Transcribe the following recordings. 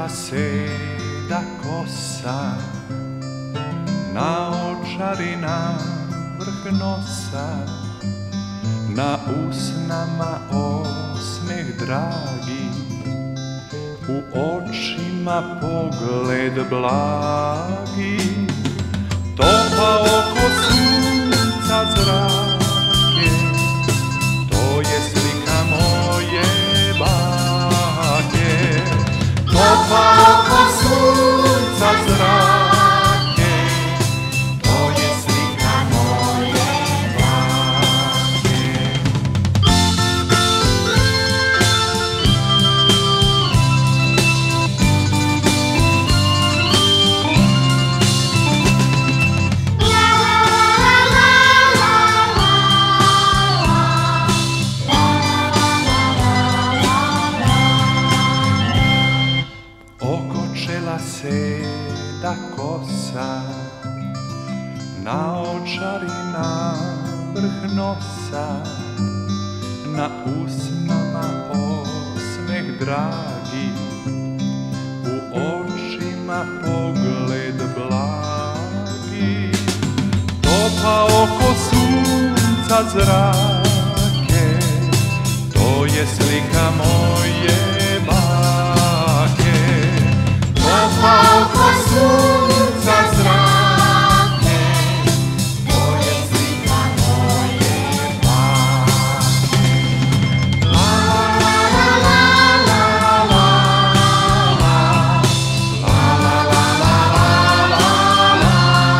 Okočila seda kosa, naočari na vrh nosa, na usnama osmeh dragi, u očima pogled blagi, topa oko sunca zrake, to je slika moje bake. Topa oko sunca zrake, to je slika moje bake. Okočela seda kosa, naočari na vrh nosa, na usnama osmeh dragi, u očima pogled blagi. Topa oko sunca zrake, to je slika moje bake. Topa oko sunca zrake, to je slika moje bake. La la la la la la, la la la la la la.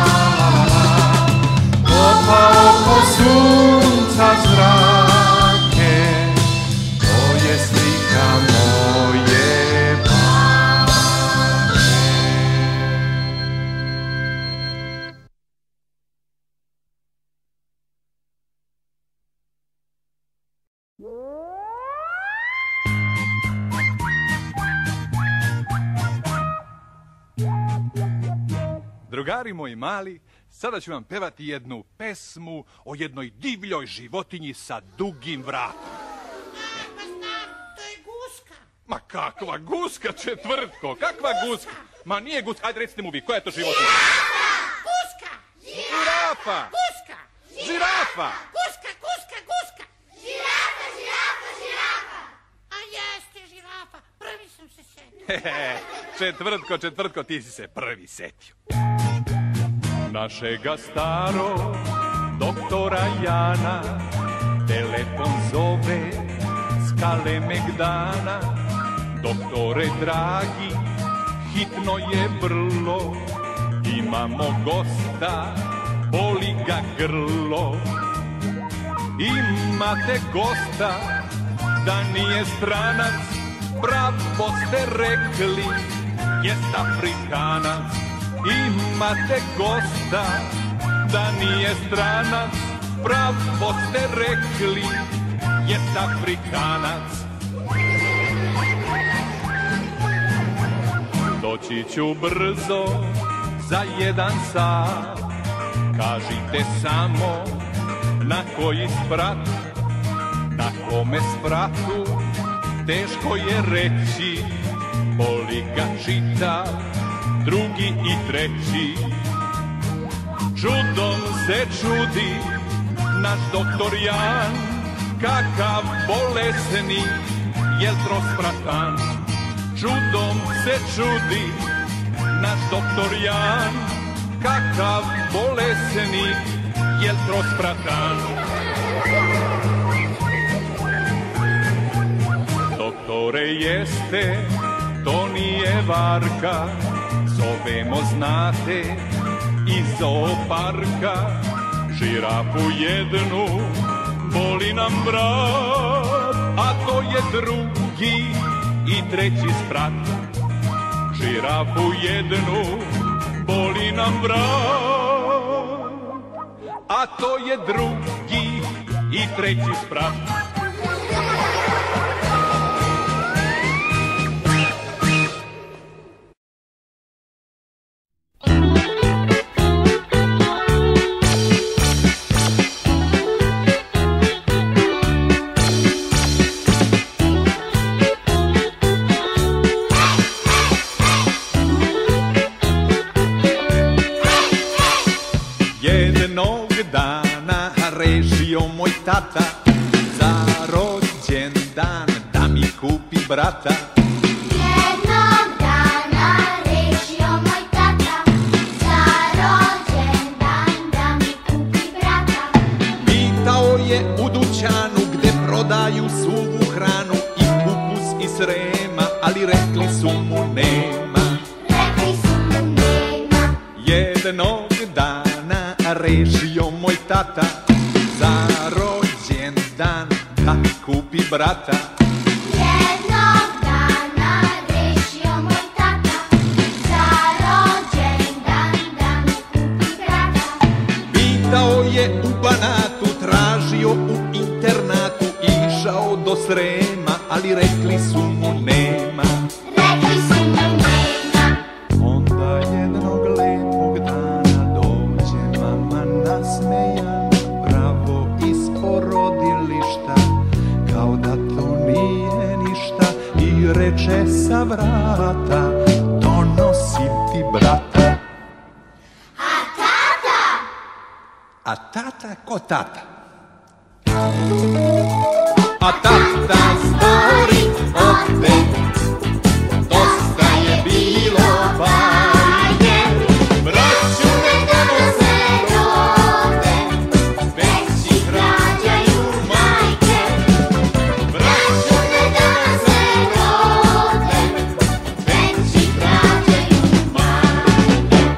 Topa oko sunca zrake, to je slika moje bake. Drugari moji mali, sada ću vam pevati jednu pesmu o jednoj divljoj životinji sa dugim vratom. Pa znam, to je guska. Ma kakva guska, Četvrtko, kakva guska? Ma nije guska, ajde recite mu vi, koja je to životinja? Guska! Žirafa! Guska! Žirafa! Guska, guska, guska! Žirafa, žirafa, žirafa! A jeste žirafa, prvi sam se setio. Četvrtko, ti si se prvi setio. Našega staro doktora Jana telefon zove s Kalemegdana. Doktore dragi, hitno je vrlo, imamo gosta, boli ga grlo. Imate gosta, da nije stranac, pravo ste rekli, jest Afrikanac. Imate gosta, da nije stranac, pravo ste rekli, jest Afrikanac. Doći ću brzo, za 1 sat, kažite samo na koji sprat. Na kome spratu, teško je reći, boli ga čita, drugi i treći. Čudom se čudi naš doktor Jan, kakav bolesni, jel trospratan. Čudom se čudi naš doktor Jan, kakav bolesni, jel trospratan. Doktore jeste, to nije varka, zovemo znate iz zooparka. Žirafu jednu, boli nam vrat, a to je drugi i treći sprat. Žirafu jednu, boli nam vrat, a to je drugi i treći sprat. tata za rođendan da mi kupi brata. Jednog dana rešio moj tata za rođendan da mi kupi brata. Pitao je u dućanu gde prodaju suvu hranu i kupus iz Srema, ali rekli su mu nema. Rekli su mu nema. Jednog dana rešio moj tata za rođendan da mi kupi brata. Jednog dana rešio moj tata za rođendan da mi kupi brata. Pitao je u Banatu, tražio u internatu, išao do Srema, ali rekli su mu nema. Rekli su mu nema. Onda jednog lepog dana dođe mama nasmejana, pravo iz porodilišta, kao da to nije ništa, i reče sa vrata, donosim ti brata. A tata? A tata ko tata? A tata spori ode, dosta je bilo bajke, braću ne donose rode, već ih rađaju majke. Braću ne donose rode, već ih rađaju majke.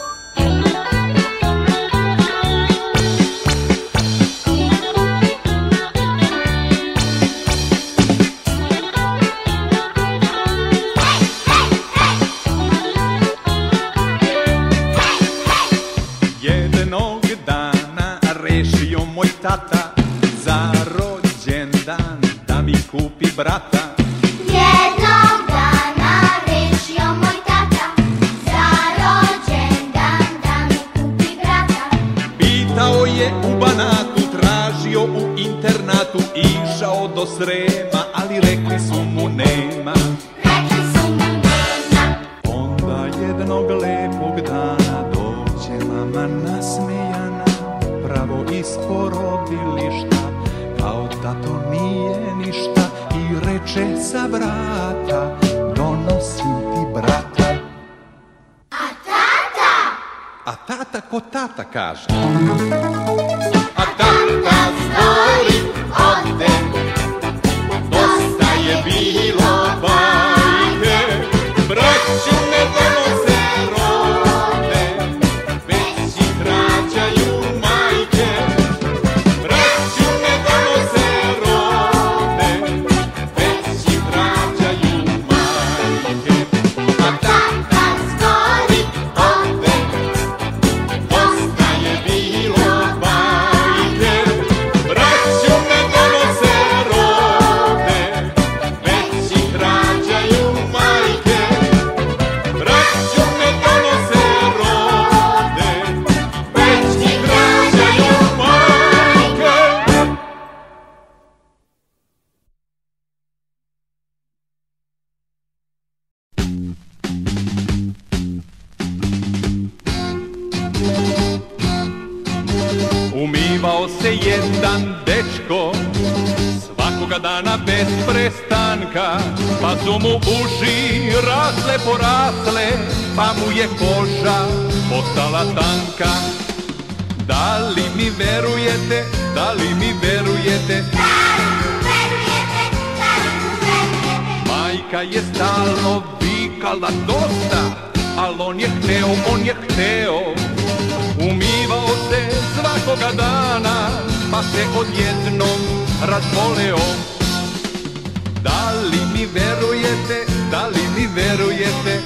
Jednog dana rešio moj tata za rođendan da mi kupi brata. Jednog dana rešio moj tata za rođendan da mi kupi brata. Pitao je u Banatu, tražio u internatu, išao do Srema, ali rekli su mu nema. Rekli su mu nema. Onda jednog lepog dana dođe mama nasmejana, pravo iz porodilišta, kao da to nije ništa, i reče sa vrata, donosim ti brata. A tata? A tata ko tata kaže? A tata zbori ode, dosta je bilo bajke, braću ne donose rode, već ih rađaju majke. Braću ne donose rode, već ih rađaju majke. A tata zbori ode, dosta je bilo bajke, braću ne donose rode, već ih rađaju majke. Braću ne donose rode, već ih rađaju majke. Umivao se jedan dečko svakoga dana bez prestanka, pa su mu uši rasle porasle, pa mu je koža postala tanka. Da li mi verujete, da li mi verujete, majka je stalno vikala dosta, al on je hteo. Umivao se svakoga dana, pa se odjednom razboleo. Da li mi verujete, da li mi verujete,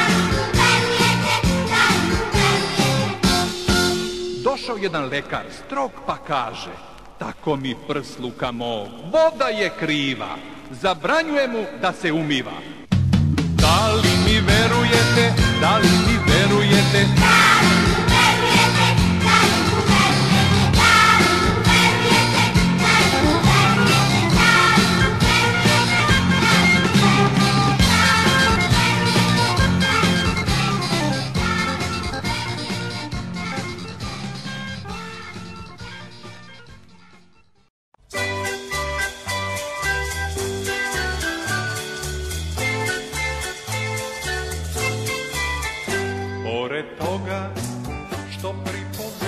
došao jedan lekar strog pa kaže, tako mi prsluka mog, voda je kriva, zabranjuje mu da se umiva. Da li mi verujete, da li mi verujete,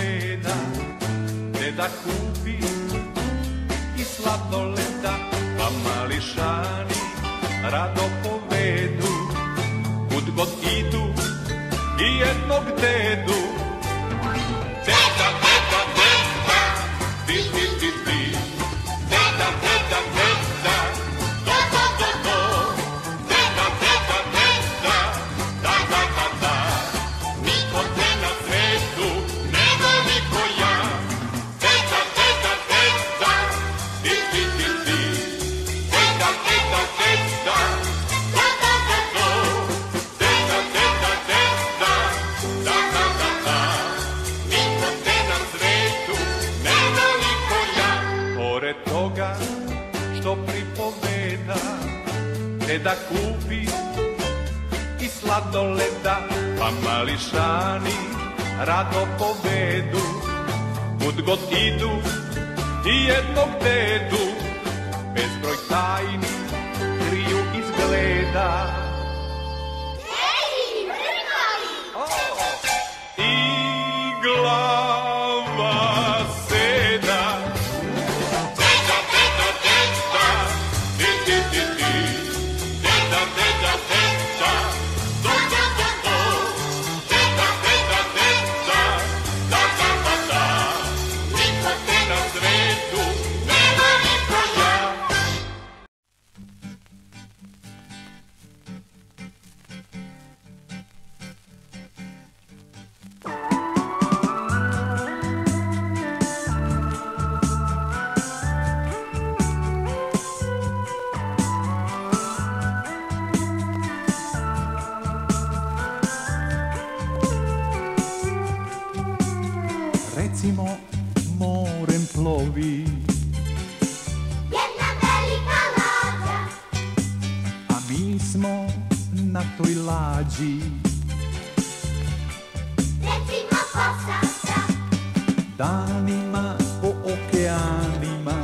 pripoveda, deda kupi i sladoleda, pa mališani rado povedu, kud god idu i jednog dedu. Deda, deda, deda, ti, ti, ti, ti, deda, deda, deda, do, do, do, do, deda, deda, deda, da, da, da, da, niko te na svetu nego niko ja. Deda, deda, deda, ti, ti, ti, ti, deda, deda, deda, do, do, do, do, deda, deda, deda, da, da, da, da, niko te na svetu nego niko ja. Pored toga što pripoveda, deda kupi i sladoleda, pa mališani rado povedu, kud god idu i jednog dedu, bezbroj tajni kriju izgleda. Ej, mrkali! I glava seda. Deda, deda, deda, ti, ti, ti, ti, deda, deda, deda, do, do, do, do, deda, deda, deda, da, da, da, da, niko te na svetu nema niko ja. Recimo morem plovi, Jedna velika lađa, a mi smo na toj lađi. recimo posada, Danima po okeanima,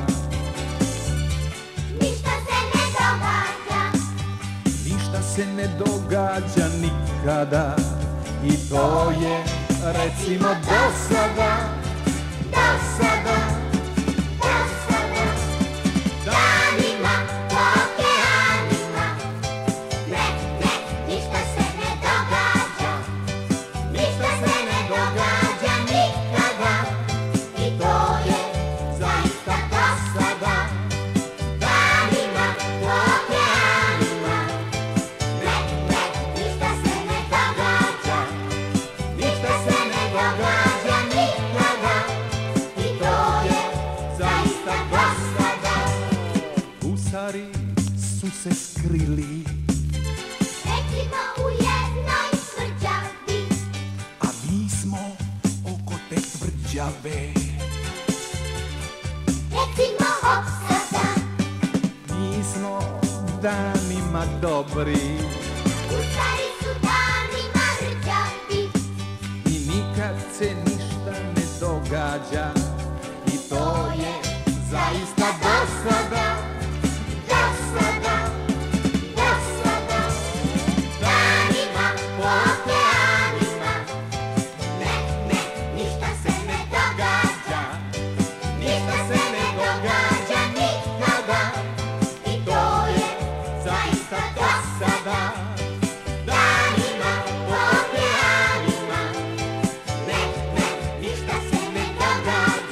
ništa se ne događa, ništa se ne događa nikada. I to je recimo dosada, dosada, dosada, danima po okeanima, ne, ne, ništa se ne događa, ništa se ne događa nikada, i to je zaista dosada, danima po okeanima, ne, ne, ništa se ne događa, ništa se ne događa nikada, i to je zaista dosada. gusari su se skrili, Recimo u jednoj tvrđavi, a mi smo oko te tvrđave. recimo opsada, Mi smo danima dobri gusari su danima rđavi, i nikad se ništa ne događa. I to je zaista dosada, dosada, dosada, danima po okeanima, ne, ne, ništa se ne događa, ništa se ne događa nikada, i to je zaista dosada, danima po okeanima, ne, ne, ništa se ne događa,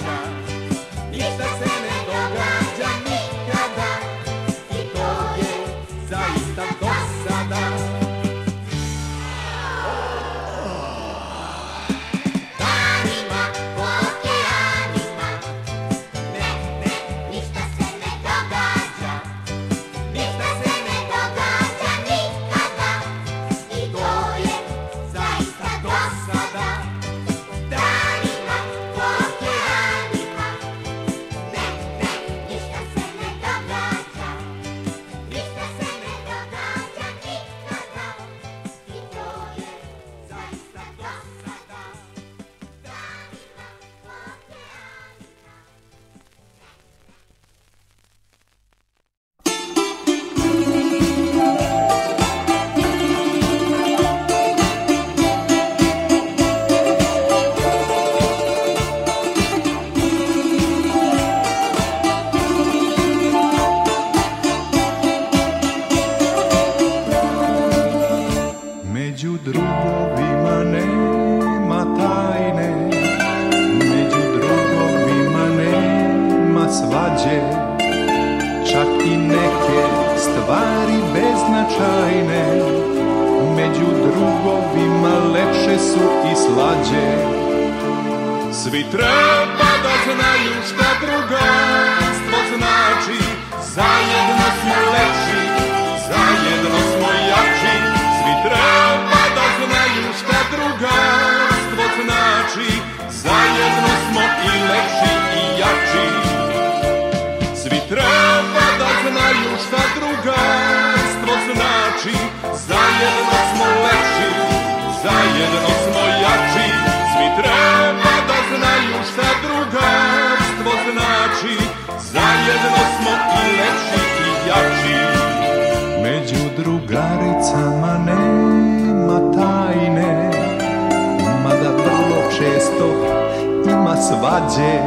Svi treba da znaju šta drugarstvo znači. Zajedno smo lepši, zajedno smo jači. Svi treba da znaju šta drugarstvo znači. Zajedno smo i lepši i jači. Svi treba da znaju šta drugarstvo znači. Zajedno smo lepši, zajedno smo jači. Svi treba da znaju šta drugarstvo znači. Zajedno smo i lepši i jači. Među drugaricama nema tajne, mada vrlo često ima svađe.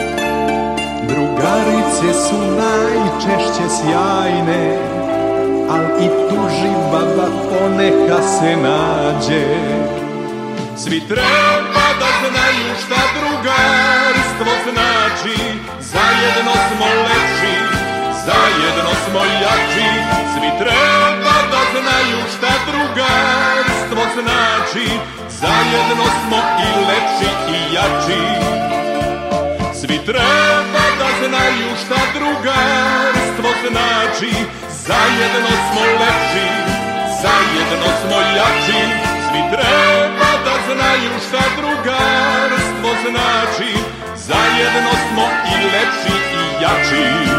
Drugarice su najčešće sjajne, al i tuži baba poneka se nađe. Svi treba da znaju šta drugarstvo znači. Zajedno smo lepši, zajedno smo jači. Svi treba da znaju šta drugarstvo znači. Zajedno smo i lepši i jači. Svi treba da znaju šta drugarstvo znači. Zajedno smo lepši, zajedno smo jači. Svi treba da znaju šta drugarstvo znači. Zajedno smo i lepši i jači.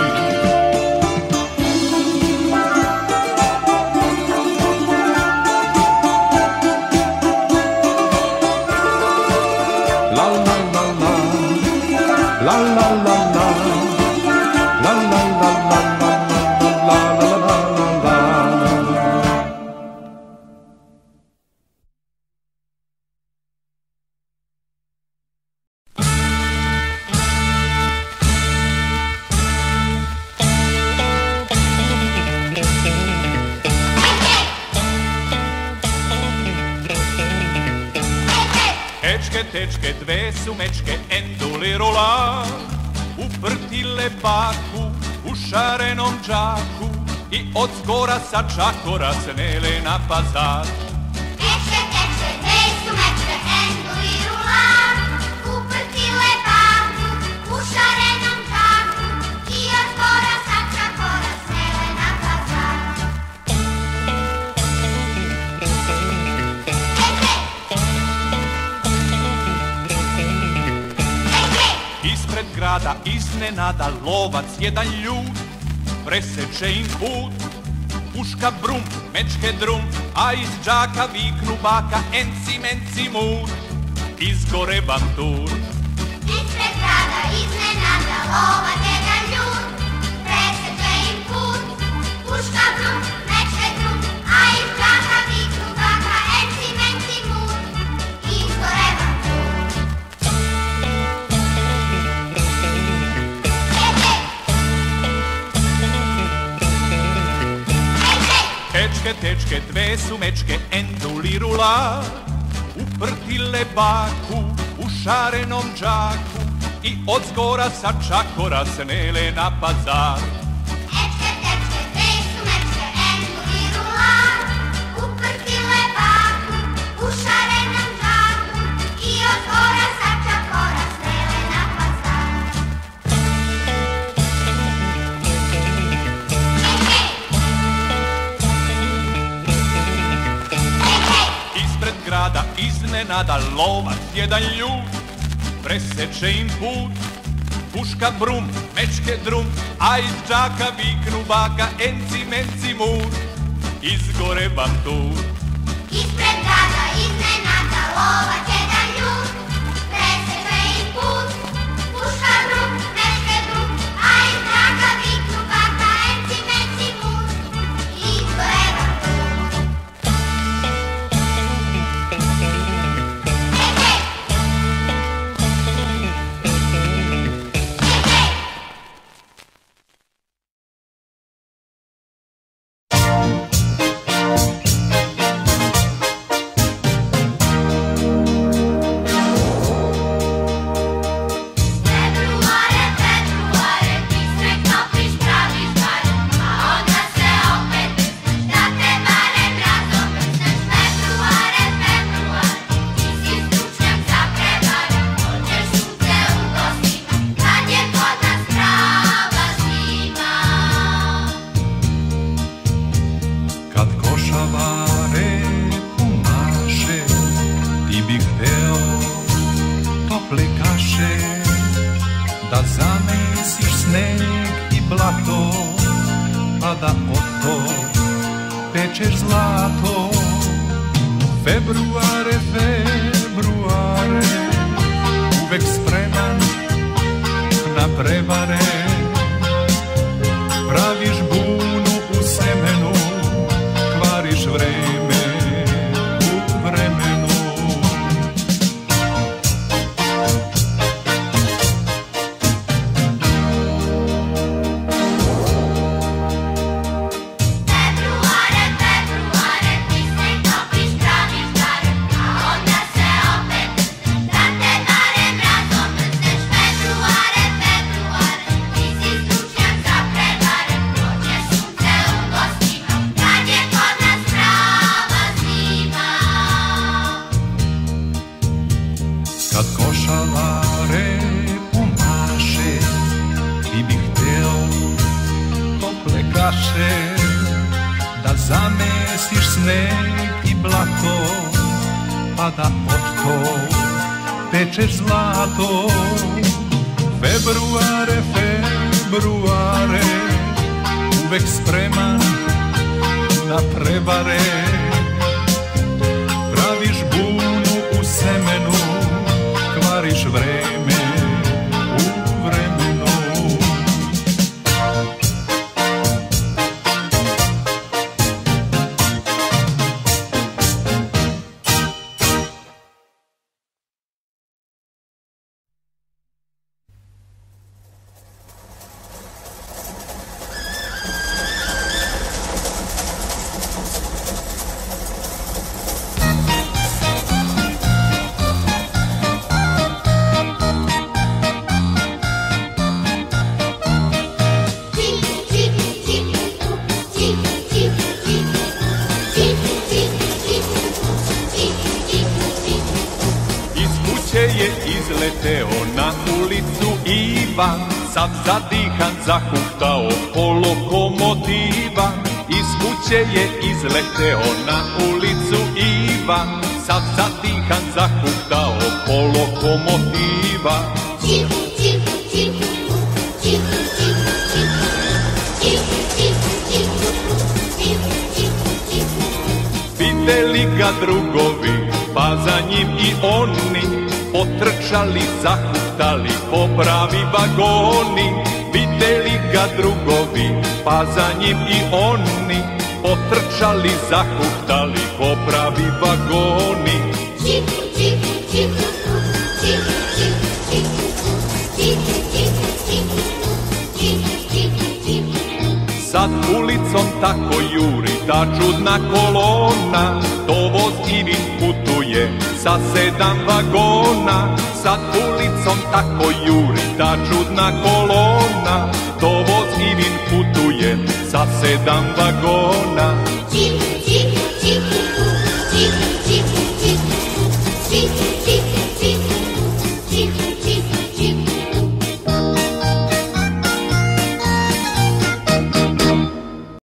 Tečke, dve su mečke, endulirula, uprtile baku u šarenom džaku i od zgora sa čakora snele na pazar. Tečke, dve su mečke, endulirula, uprtile baku u šarenom džaku i od zgora sa čakora snele na pazar. Ispred grada iznenada lovac jedan ljud preseče im put. Puška brum, mečke drum, a iz džaka viknu baka enci menci mut. Izgore bantur. Ispred grada iznenada lovac jedan ljud preseče im put. Puška brum, mečke drum, a iz džaka viknu baka enci menci mut. Izgore bantur. Tečke, dve su mečke, endulirula, uprtile baku u šarenom džaku i od zgora sa čakora snele na pazar. Tečke, dve su mečke, endulirula, uprtile baku u šarenom džaku i od zgora sa čakora snele na pazar. Ispred grada iznenada lovac jedan ljud preseče im put. Puška brum, mečke drum, a iz džaka viknu baka enci menci mut. Izgore bantur. Ispred grada iznenada lovac jedan ljud preseče im put. Puška brum, mečke drum, a iz džaka viknu baka enci menci mut. Izgore bantur. da zamesiš sneg i blato, pa da od to pečeš zlato. Februare, februare, uvek spreman na prevare. Praviš bunu u semenu, kvariš vreme u vremenu. Kad košalare pomaše, ti bi hteo tople kaše, da zamesiš sneg i blato, pa da od to pečeš zlato. Februare, februare, uvek spreman na prevare. Praviš bunu u semenu, kvariš vreme u vremenu. Je izleteo na ulicu Ivan, sav zadihan zahuktao po lokomotiva. Iz kuće je izleteo na ulicu Ivan, sav zadihan zahuktao po lokomotiva. Videli ga drugovi, pa za njim i oni, potrčali, zahuktali po pravi vagoni. Videli ga drugovi, pa za njim i oni, potrčali, zahuktali po pravi vagoni. Sad ulicom tako juri ta čudna kolona, to voz Ivin putuje sa 7 vagona. Sad ulicom tako juri ta čudna kolona, to voz Ivin putuje sa 7 vagona.